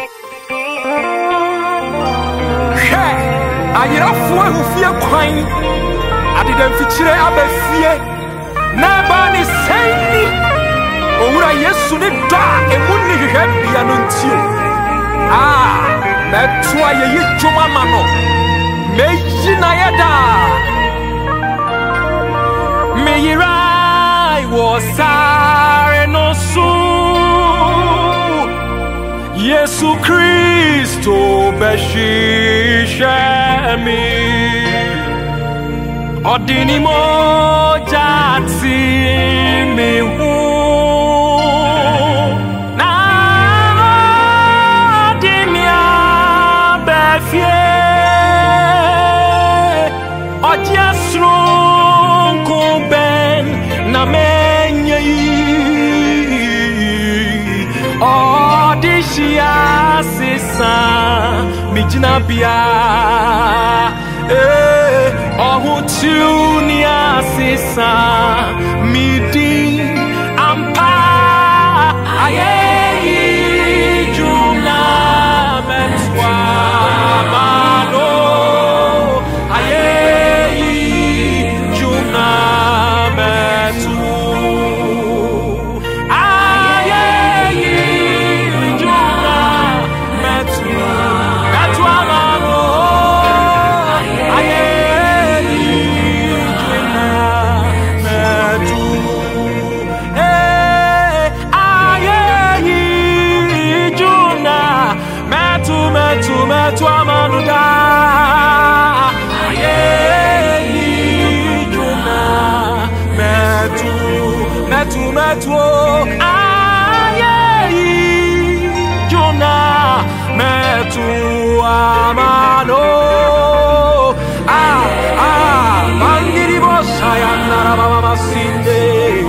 Ayirafuwa hufie kwai adidamfichire abafie nabani seni owura Yesu ne da emunni hwehwabia no ntio metua ye dwuma ma no meyi na yeda meyirai wosare no su Yesu Kristo beshishemi odini moja mi hu na dimia befie ojiasrun kuben na menyi odishia sisa mijinabia ohutunia sisa midi ampa ayeyi jumla metwa mano ayeyi jumla metu metu amanuda ayeyi juna metu ayeyi juna metu amano mangiri bosaya narababa masinde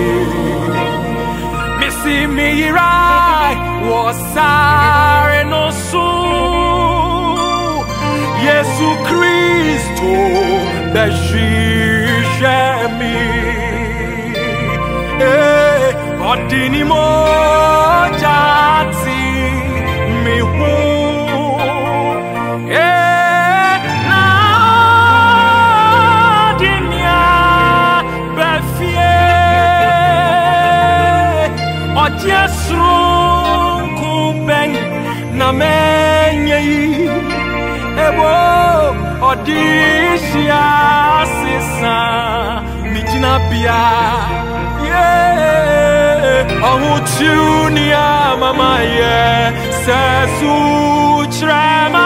misi mirai wasare no su Yesu Kristo beshishemi odini moja mi hu na dimia befie ojesrun kuben na menyi ebo odisia sisa mijinabia ohutunia mama ye sesu trema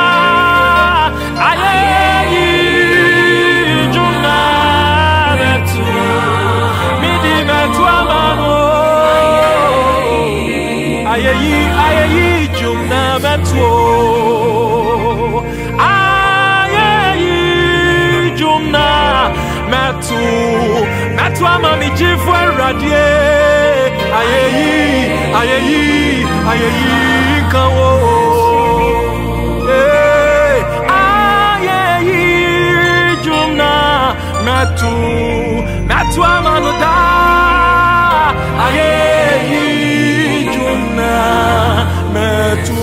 ayeyi juna metu midi metu amano ayeyi juna metu metu amami jifu radie ayeyi kawo ayeyi jumna metu amanuda ayeyi jumna metu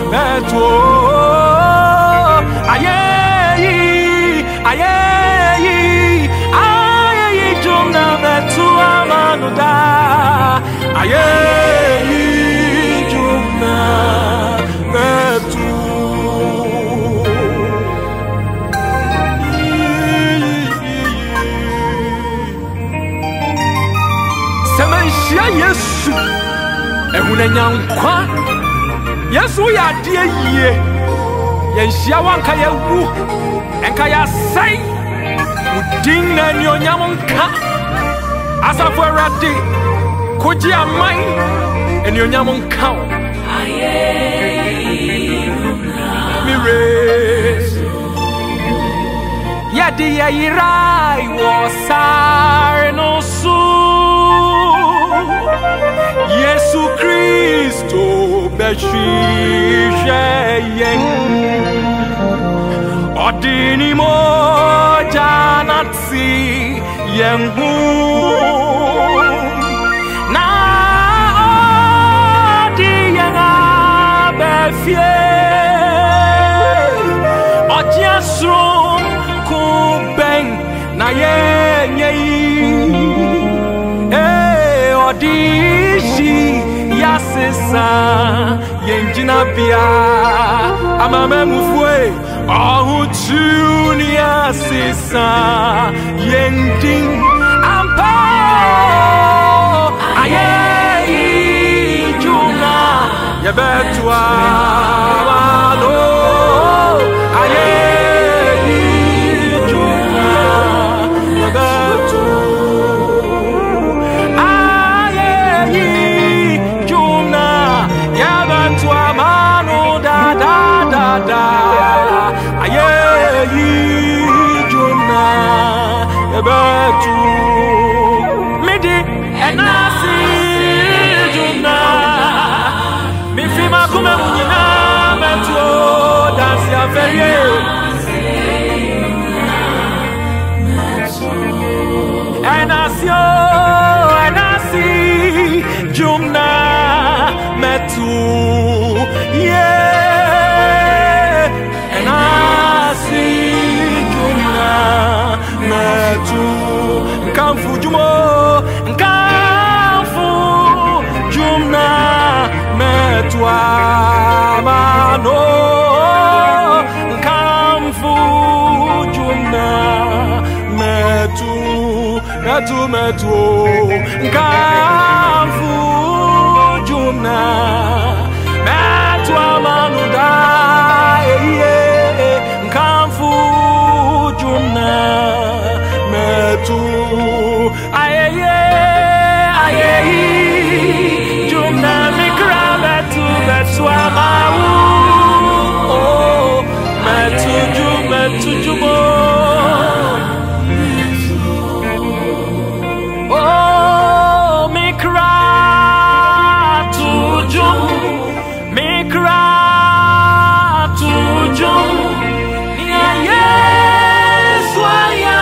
ayeyi jumna metu amanuda ayeyi jumna metu semanshia Yesu ehunanyankwa Yesu ya die yie yenhia wanka ya wu enka ya sai udin na nyonyamonka asafo awrade koji amai enyonyamonka mire yadi ya yirai wasar no su Yesu Kristo beshisheyen odini moja natsi yenhu na odi yanga befie Chiasrum Kubeng Naye Odishi Yasisa Yenjina Bia Amame Mufwe Ahu Junia Sisa Yending Ampa Aye Juna Yabetwa Walo Aye Juna Yabetu Aye Juna Yabetwa Manu da da da da Aye Juna Yabetu Midi Enasi Juna Mifima Kuma Munina Metro Dance ya Ferie Enasi Jumna Metu Yeah Enasi Jumna Metu Nkamfu Jumo Nkamfu Jumna Metwa Mano Nkamfu Jumna Metu Nkamfu Jumna Metwa Mano da Nkamfu Jumna Metu Aye Jumna Mikra Metu Amawu Oh Metu Jumo Oh Mikra to Jum Mikra to Jum Nia Yeswaya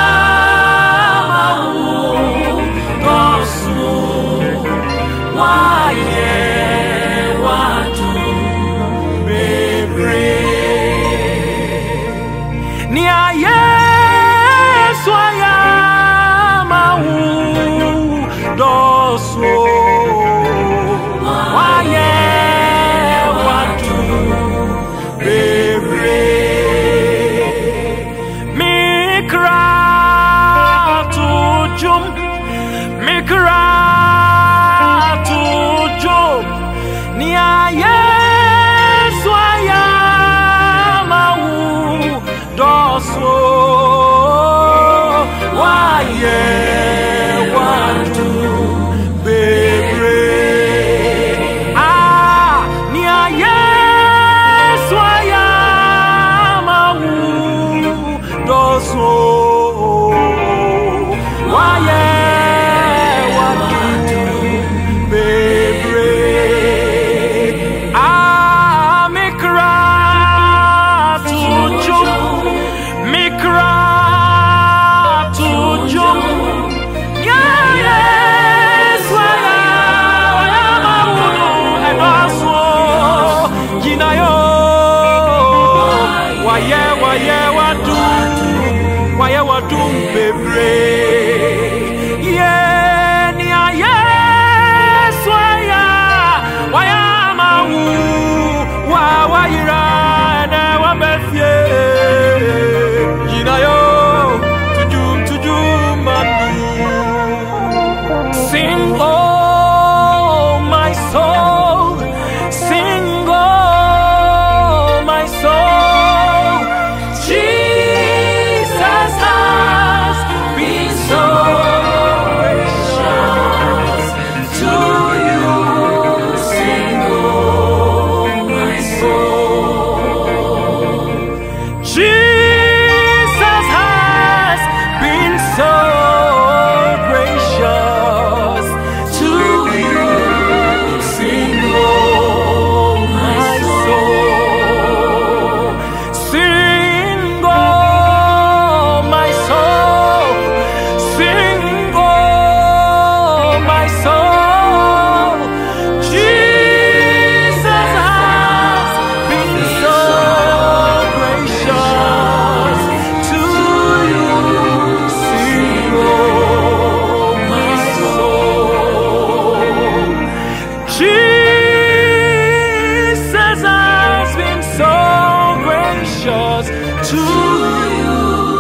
Jesus has been so gracious to you.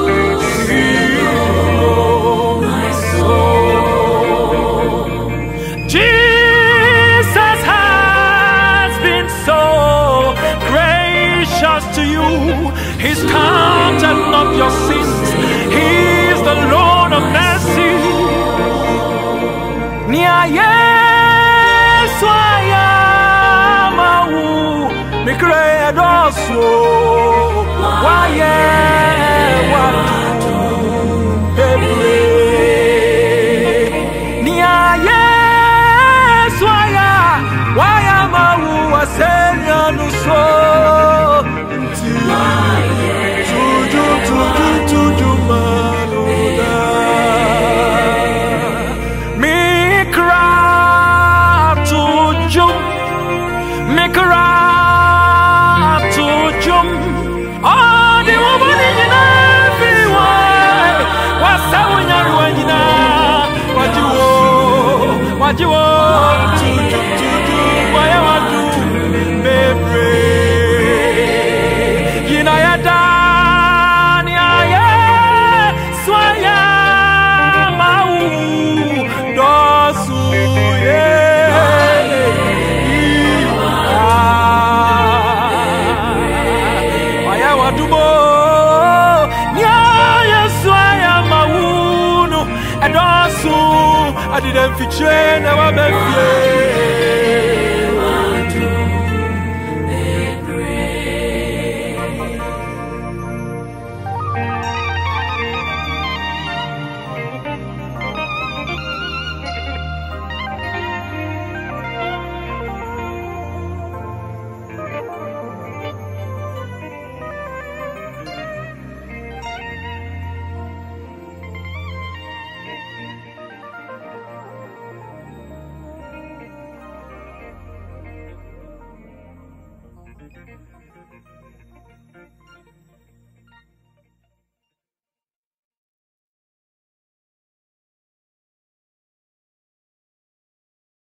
My soul. Jesus has been so gracious to you. He's counted not your sins. He is the Lord of mercy. Nia Yesu ayamawu mikredoso waye watu bebre. Nia Yesu ayamawu wasenya nuso tuju maluda. Mikra tujum. Oh, the woman in everywhere. What's that when you're running? What you want to do? What you want to do? Baby, you know you're done. Yeah, swaya mau dosu I didn't feature, never met